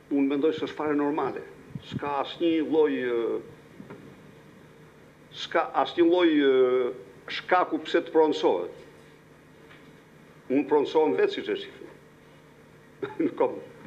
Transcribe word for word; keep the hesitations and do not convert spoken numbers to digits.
unë mendoj se është fare normale. Ska asnjë lloj ska asnjë lloj shkaku pse të pronësohet. Unë pronësohem vetë siç është. Nuk kam